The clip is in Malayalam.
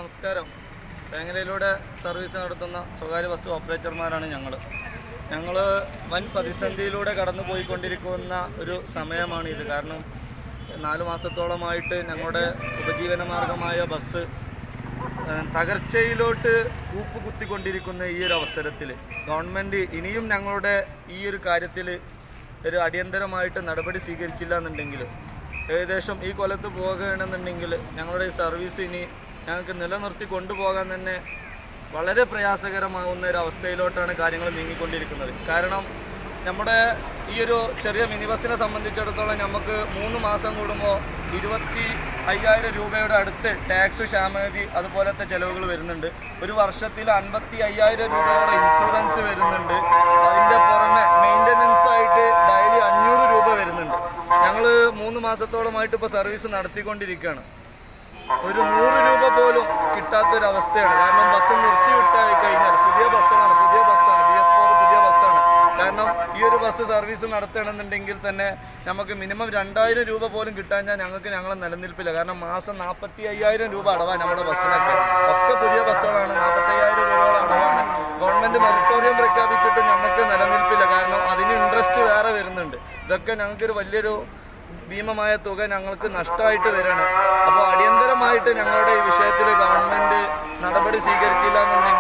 നമസ്കാരം. വേങ്ങരയിലൂടെ സർവീസ് നടത്തുന്ന സ്വകാര്യ ബസ് ഓപ്പറേറ്റർമാരാണ് ഞങ്ങൾ വൻ പ്രതിസന്ധിയിലൂടെ കടന്നു പോയിക്കൊണ്ടിരിക്കുന്ന ഒരു സമയമാണിത്. കാരണം 4 മാസത്തോളമായിട്ട് ഞങ്ങളുടെ ഉപജീവന മാർഗമായ ബസ് തകർച്ചയിലോട്ട് കൂപ്പുകുത്തിക്കൊണ്ടിരിക്കുന്ന ഈ ഒരു അവസരത്തിൽ ഗവൺമെൻറ് ഇനിയും ഞങ്ങളുടെ ഈ ഒരു കാര്യത്തിൽ ഒരു അടിയന്തരമായിട്ട് നടപടി സ്വീകരിച്ചില്ല എന്നുണ്ടെങ്കിൽ ഏകദേശം ഈ കൊല്ലത്ത് പോകുകയാണെന്നുണ്ടെങ്കിൽ ഞങ്ങളുടെ ഈ സർവീസ് ഇനി ഞങ്ങൾക്ക് നിലനിർത്തി കൊണ്ടുപോകാൻ തന്നെ വളരെ പ്രയാസകരമാകുന്ന ഒരു അവസ്ഥയിലോട്ടാണ് കാര്യങ്ങൾ നീങ്ങിക്കൊണ്ടിരിക്കുന്നത്. കാരണം നമ്മുടെ ഈ ഒരു ചെറിയ മിനി ബസ്സിനെ സംബന്ധിച്ചിടത്തോളം നമുക്ക് 3 മാസം കൂടുമ്പോൾ 25,000 രൂപയുടെ അടുത്ത് ടാക്സ്, ക്ഷാമനിധി അതുപോലത്തെ ചിലവുകൾ വരുന്നുണ്ട്. ഒരു വർഷത്തിൽ 55,000 രൂപയോളം ഇൻഷുറൻസ് വരുന്നുണ്ട്. അതിൻ്റെ പുറമെ മെയിൻ്റനൻസ് ആയിട്ട് ഡെയിലി 500 രൂപ വരുന്നുണ്ട്. ഞങ്ങൾ 3 മാസത്തോളമായിട്ട് ഇപ്പോൾ സർവീസ് നടത്തിക്കൊണ്ടിരിക്കുകയാണ്. ഒരു 100 രൂപ പോലും കിട്ടാത്തൊരവസ്ഥയാണ്. കാരണം ബസ് നിർത്തിവിട്ടായി കഴിഞ്ഞാൽ പുതിയ ബസ്സാണ് BS4 പുതിയ ബസ്സാണ്. കാരണം ഈ ഒരു ബസ് സർവീസ് നടത്തണമെന്നുണ്ടെങ്കിൽ തന്നെ നമുക്ക് മിനിമം 2,000 രൂപ പോലും കിട്ടാഞ്ഞാൽ ഞങ്ങളെ നിലനിൽപ്പില്ല. കാരണം മാസം 45,000 രൂപ അടവാണ് നമ്മുടെ ബസ്സിനൊക്കെ. ഒക്കെ പുതിയ ബസ്സുകളാണ്. 45,000 രൂപയോളം അടവാണ്. ഗവൺമെൻറ് മൊറട്ടോറിയം പ്രഖ്യാപിച്ചിട്ട് നമുക്ക് നിലനിൽപ്പില്ല. കാരണം അതിന് ഇൻട്രസ്റ്റ് വേറെ വരുന്നുണ്ട്. ഇതൊക്കെ ഞങ്ങൾക്കൊരു വലിയൊരു ഭീമമായ തുക ഞങ്ങൾക്ക് നഷ്ടമായിട്ട് വരികയാണ്. അപ്പോൾ അടിയന്തരമായിട്ട് ഞങ്ങളുടെ ഈ വിഷയത്തിൽ ഗവൺമെൻറ് നടപടി സ്വീകരിച്ചില്ല എന്നുണ്ടെങ്കിൽ